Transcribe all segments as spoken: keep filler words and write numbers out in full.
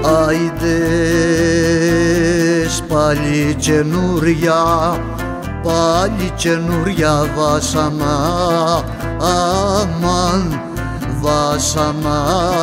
Άιντες πάλι καινούρια, πάλι καινούρια βάσανα, αμάν βάσανα.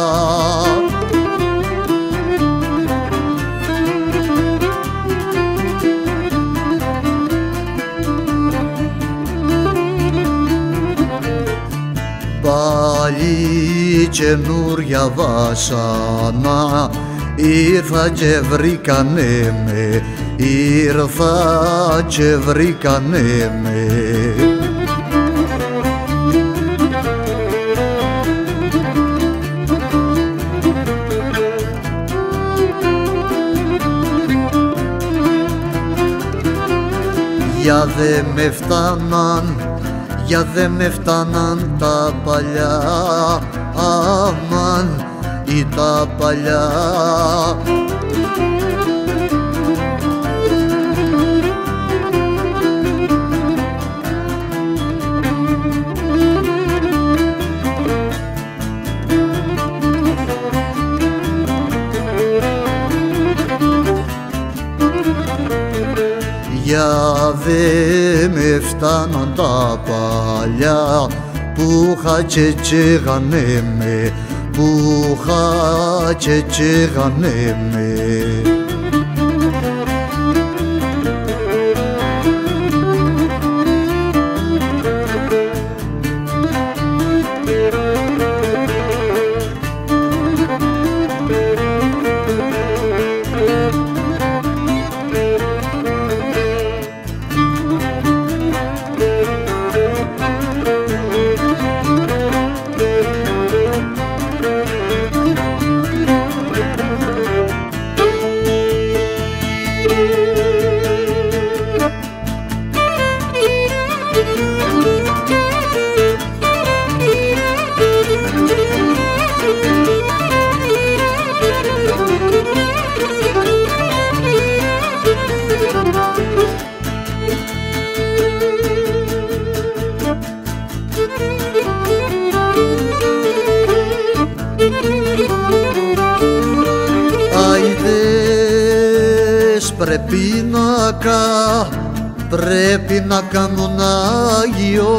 Πάλι καινούρια βάσανα, ήρθα και βρήκανε με, ήρθα και βρήκανε με. Για δε με φτάναν, για δε με φτάναν τα παλιά, αμάν ή τα παλιά. Για δε με φτάναν τα παλιά που είχα και τσίγανε με, που είχα και τσίγανε με. Άιδες πρέπει να κα, πρέπει να κάνουν Άγιο,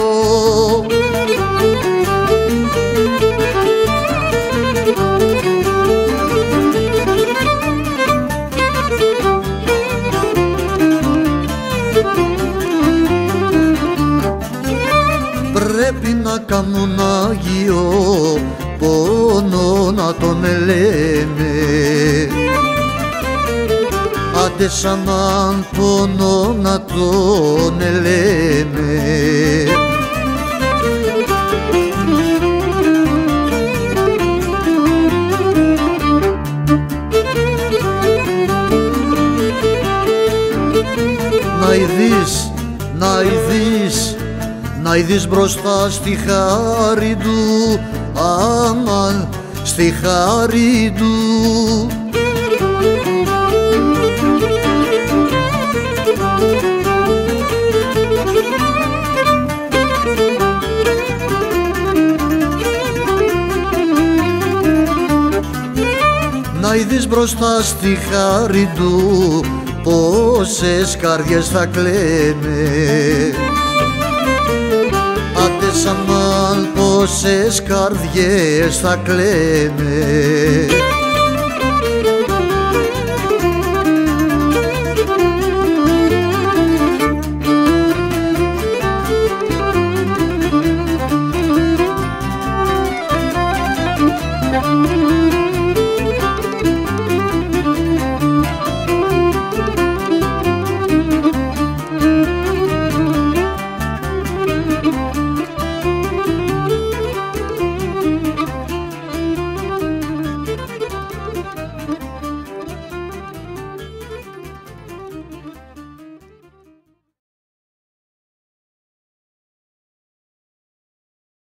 πρέπει να κάνουν Άγιο, πόνο να τον λένε. Άντε σαν πόνο να τον λένε. Να ειδείς, να ειδείς, να ειδείς μπροστά στη χάρη του, αμάν στη χάρη του. Να ειδείς μπροστά στη χάρη του, πόσες καρδιές θα κλαίνε. Άντε σαν πόσες καρδιές θα κλαίνε.